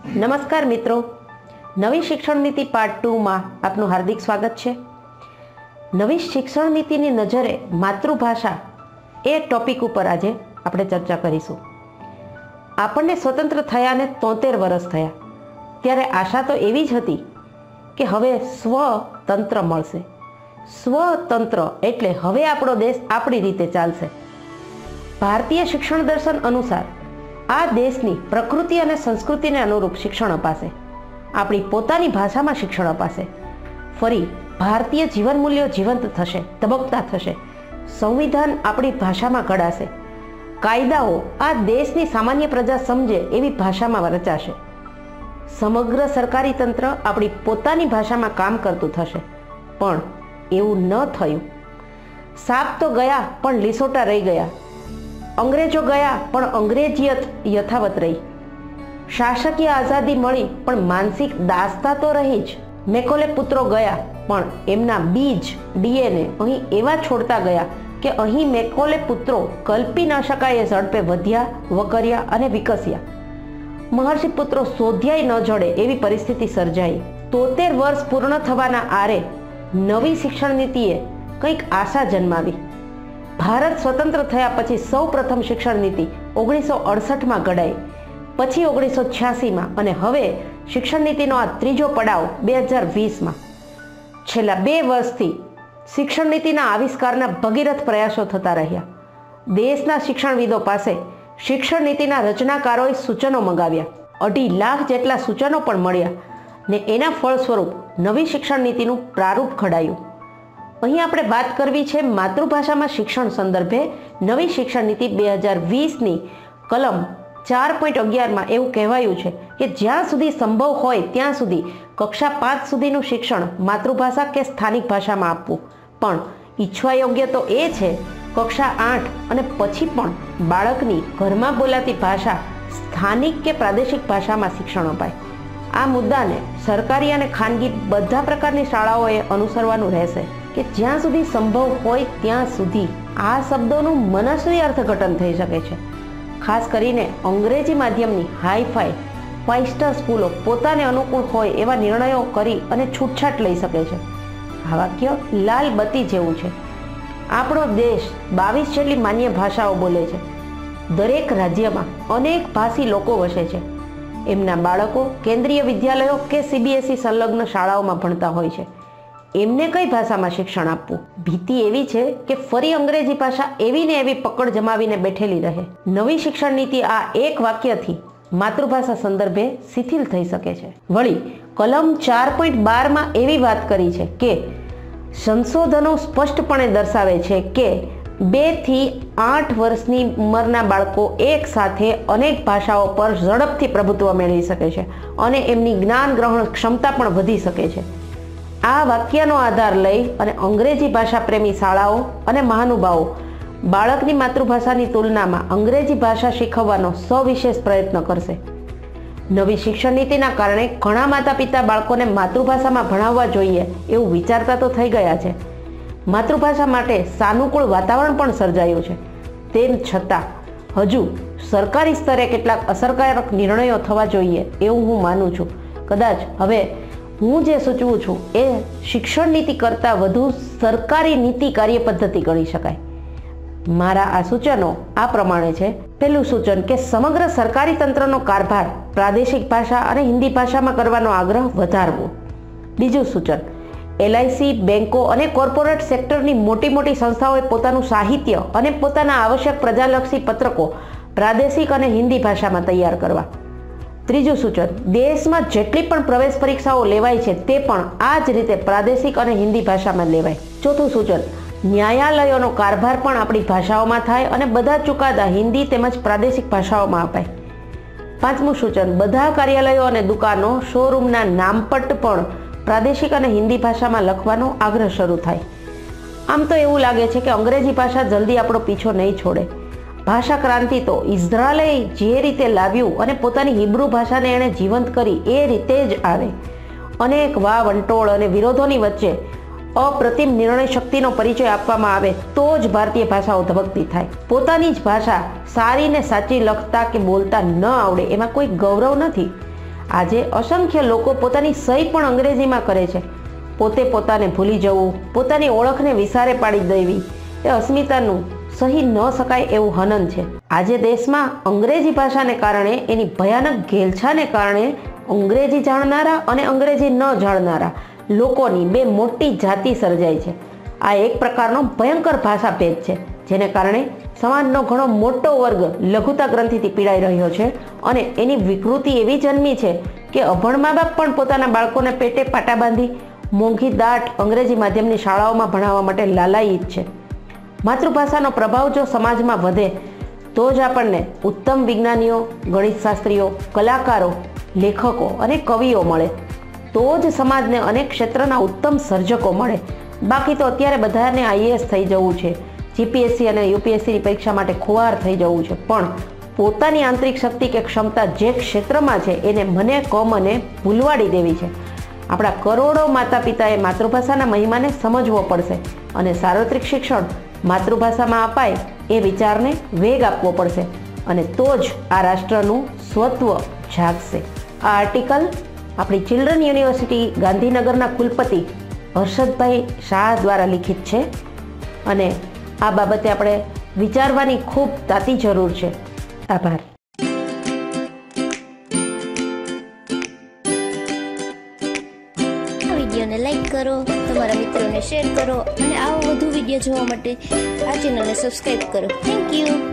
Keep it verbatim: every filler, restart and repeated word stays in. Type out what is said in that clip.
નમસ્કાર મિત્રો, નવી શિક્ષણ નીતિ પાર્ટ ટુમાં આપનું હાર્દિક સ્વાગત છે। નવી શિક્ષણ નીતિની નજરે માતૃભાષા એ ટોપિક ઉપર આજે આપણે ચર્ચા કરીશું। આપણને સ્વતંત્ર થયાને તોતેર વર્ષ થયા, ત્યારે આશા તો એવી જ હતી કે હવે સ્વતંત્ર મળશે। સ્વતંત્ર એટલે હવે આપણો દેશ આપણી રીતે ચાલશે। ભારતીય શિક્ષણ દર્શન અનુસાર આ દેશની પ્રકૃતિ અને સંસ્કૃતિને અનુરૂપ શિક્ષણ અપાશે, આપણી પોતાની ભાષામાં શિક્ષણ અપાશે। ફરી ભારતીય જીવન મૂલ્યો જીવંત થશે, ધબકતા થશે। સંવિધાન આપણી ભાષામાં ઘડાશે, કાયદાઓ આ દેશની સામાન્ય પ્રજા સમજે એવી ભાષામાં રચાશે। સમગ્ર સરકારી તંત્ર આપણી પોતાની ભાષામાં કામ કરતું થશે। પણ એવું ન થયું। સાપ તો ગયા પણ લીસોટા રહી ગયા, અંગ્રેજો ગયા પણ અંગ્રેજીયત યથાવત રહી। શાસકીય આઝાદી મળી પણ માનસિક દાસતા તો રહી જ। મેકોલે પુત્રો ગયા પણ એમના બીજ ડીએનએ અહીં એવા છોડતા ગયા કે અહીં મેકોલે પુત્રો કલ્પી ન શકાય એ ઝડપે વધ્યા, વકર્યા અને વિકસ્યા। મહર્ષિ પુત્રો શોધ્યાય ન જડે એવી પરિસ્થિતિ સર્જાઈ। તોતેર વર્ષ પૂર્ણ થવાના આરે નવી શિક્ષણ નીતિએ કંઈક આશા જન્માવી। ભારત સ્વતંત્ર થયા પછી સૌ પ્રથમ શિક્ષણ નીતિ ઓગણીસો અડસઠમાં ઘડાઈ, પછી ઓગણીસો છ્યાસીમાં અને હવે શિક્ષણ નીતિનો આ ત્રીજો પડાવ બે હજાર વીસમાં। છેલ્લા બે વર્ષથી શિક્ષણ નીતિના આવિષ્કારના ભગીરથ પ્રયાસો થતા રહ્યા। દેશના શિક્ષણવિદો પાસે શિક્ષણ નીતિના રચનાકારોએ સૂચનો મંગાવ્યા, અઢી લાખ જેટલા સૂચનો પણ મળ્યા ને એના ફળ સ્વરૂપ નવી શિક્ષણ નીતિનું પ્રારૂપ ઘડાયું। અહીં આપણે વાત કરવી છે માતૃભાષામાં શિક્ષણ સંદર્ભે નવી શિક્ષણ નીતિ બે હજાર વીસની કલમ ચાર પોઈન્ટ અગિયારમાં એવું કહેવાયું છે કે જ્યાં સુધી સંભવ હોય ત્યાં સુધી કક્ષા પાંચ સુધીનું શિક્ષણ માતૃભાષા કે સ્થાનિક ભાષામાં આપવું, પણ ઈચ્છવા યોગ્ય તો એ છે કક્ષા આઠ અને પછી પણ બાળકની ઘરમાં બોલાતી ભાષા સ્થાનિક કે પ્રાદેશિક ભાષામાં શિક્ષણ અપાય। આ મુદ્દાને સરકારી અને ખાનગી બધા પ્રકારની શાળાઓએ અનુસરવાનું રહેશે કે જ્યાં સુધી સંભવ હોય ત્યાં સુધી આ શબ્દોનું મનસ્વી અર્થઘટન થઈ શકે છે। ખાસ કરીને અંગ્રેજી માધ્યમની હાઈફાઈ ફાઇવ સ્ટાર સ્કૂલો પોતાને અનુકૂળ હોય એવા નિર્ણયો કરી અને છૂટછાટ લઈ શકે છે। આ વાક્ય લાલ બત્તી જેવું છે। આપણો દેશ બાવીસ જેટલી માન્ય ભાષાઓ બોલે છે। દરેક રાજ્યમાં અનેક ભાષી લોકો વસે છે। એમના બાળકો કેન્દ્રીય વિદ્યાલયો કે સીબીએસઈ સંલગ્ન શાળાઓમાં ભણતા હોય છે। એમને કઈ ભાષામાં શિક્ષણ આપવું? ભીતિ એવી છે કે ફરી અંગ્રેજી ભાષા એવી ને એવી પકડ જમાવીને બેઠેલી રહે। નવી શિક્ષણ નીતિ આ એક વાક્યથી માતૃભાષા સંદર્ભે શિથિલ થઈ શકે છે। વળી કલમ ચાર પોઈન્ટ બારમાં એવી વાત કરી છે કે સંશોધનો સ્પષ્ટપણે દર્શાવે છે કે બે થી આઠ વર્ષની ઉંમરના બાળકો એક સાથે અનેક ભાષાઓ પર ઝડપથી પ્રભુત્વ મેળવી શકે છે અને એમની જ્ઞાન ગ્રહણ ક્ષમતા પણ વધી શકે છે। આ વાક્યનો આધાર લઈ અને અંગ્રેજી ભાષા પ્રેમી શાળાઓ અને મહાનુભાવો બાળકની માતૃભાષાની તુલનામાં અંગ્રેજી ભાષા શીખવવાનો સવિશેષ પ્રયત્ન કરશે। નવી શિક્ષણ નીતિના કારણે ઘણા માતા પિતા બાળકોને માતૃભાષામાં ભણાવવા જોઈએ એવું વિચારતા તો થઈ ગયા છે। માતૃભાષા માટે સાનુકૂળ વાતાવરણ પણ સર્જાયું છે। તેમ છતાં હજુ સરકારી સ્તરે કેટલાક અસરકારક નિર્ણયો થવા જોઈએ એવું હું માનું છું। કદાચ હવે હું જે સૂચવું છું એ શિક્ષણ નીતિ કરતાં વધુ સરકારી નીતિ કાર્યપદ્ધતિ ગણી શકાય। મારા આ સૂચનો આ પ્રમાણે છે। પહેલું સૂચન કે સમગ્ર સરકારી તંત્રનો કારભાર પ્રાદેશિક ભાષા અને હિન્દી ભાષામાં કરવાનો આગ્રહ વધારવો। બીજું સૂચન, એલઆઈસી, બેન્કો અને કોર્પોરેટ સેક્ટરની મોટી મોટી સંસ્થાઓએ પોતાનું સાહિત્ય અને પોતાના આવશ્યક પ્રજાલક્ષી પત્રકો પ્રાદેશિક અને હિન્દી ભાષામાં તૈયાર કરવા। ત્રીજું સૂચન, દેશમાં જેટલી પણ પ્રવેશ પરીક્ષાઓ લેવાય છે તે પણ આ જ રીતે પ્રાદેશિક અને હિન્દી ભાષામાં લેવાય। ચોથું સૂચન, ન્યાયાલયોનો કારભાર પણ આપણી ભાષાઓમાં થાય અને બધા ચુકાદા હિન્દી તેમજ પ્રાદેશિક ભાષાઓમાં અપાય। પાંચમું સૂચન, બધા કાર્યાલયો અને દુકાનો, શોરૂમના નામપટ પણ પ્રાદેશિક અને હિન્દી ભાષામાં લખવાનો આગ્રહ શરૂ થાય। આમ તો એવું લાગે છે કે અંગ્રેજી ભાષા જલ્દી આપણો પીછો નહીં છોડે। ભાષા ક્રાંતિ તો ઇઝરાયલે જે રીતે લાવ્યું અને પોતાની હિબ્રુ ભાષાને એણે જીવંત કરી એ રીતે જ આવે। અનેક વા વંટોળ અને વિરોધોની વચ્ચે અપ્રતિમ નિર્ણય શક્તિનો પરિચય આપવામાં આવે તો જ ભારતીય ભાષાઓ ધબકતી થાય। પોતાની જ ભાષા સારી ને સાચી લખતા કે બોલતા ન આવડે એમાં કોઈ ગૌરવ નથી। આજે અસંખ્ય લોકો પોતાની સહી પણ અંગ્રેજીમાં કરે છે. પોતે પોતાને ભૂલી જવું, પોતાની ઓળખને વિસારે પાડી દેવી એ અસ્મિતાનું સહી ન શકાય એવું હનન છે. આજે દેશમાં અંગ્રેજી ભાષાને કારણે, એની ભયાનક ઘેલછાને કારણે અંગ્રેજી જાણનારા અને અંગ્રેજી ન જાણનારા લોકોની બે મોટી જાતિ સર્જાય છે. આ એક પ્રકારનો ભયંકર ભાષા ભેદ છે, જેને કારણે સમાજનો ઘણો મોટો વર્ગ લઘુતા ગ્રંથિથી પીડાઈ રહ્યો છે અને એની વિકૃતિ એવી જન્મી છે કે અભણ મા બાપ પણ પોતાના બાળકોને પેટે પાટા બાંધી મોંઘી દાટ અંગ્રેજી માધ્યમની શાળાઓમાં ભણાવવા માટે લાલાયિત છે. માતૃભાષાનો પ્રભાવ જો સમાજમાં વધે તો જ આપણને ઉત્તમ વિજ્ઞાનીઓ, ગણિતશાસ્ત્રીઓ, કલાકારો, લેખકો અને કવિઓ મળે. તો જ સમાજને અનેક ક્ષેત્રના ઉત્તમ સર્જકો મળે. બાકી તો અત્યારે બધાને આઈએએસ થઈ જવું છે, જીપીએસસી અને યુપીએસસીની પરીક્ષા માટે ખુવાર થઈ જવું છે, પણ પોતાની આંતરિક શક્તિ કે ક્ષમતા જે ક્ષેત્રમાં છે એને મને કમને ભૂલવાડી દેવી છે. આપણા કરોડો માતા પિતાએ માતૃભાષાના મહિમાને સમજવો પડશે અને સાર્વત્રિક શિક્ષણ માતૃભાષામાં અપાય એ વિચારને વેગ આપવો પડશે અને તો જ આ રાષ્ટ્રનું સ્વત્વ જાગશે. આ આર્ટિકલ આપણી ચિલ્ડ્રન યુનિવર્સિટી ગાંધીનગરના કુલપતિ હર્ષદભાઈ શાહ દ્વારા લિખિત છે અને આ બાબતે આપણે વિચારવાની ખૂબ તાતી જરૂર છે. આભાર. વિડીયોને લાઈક કરો, તમારા મિત્રોને શેર કરો અને આવો વધુ વિડીયો જોવા માટે આ ચેનલને સબસ્ક્રાઈબ કરો. Thank you.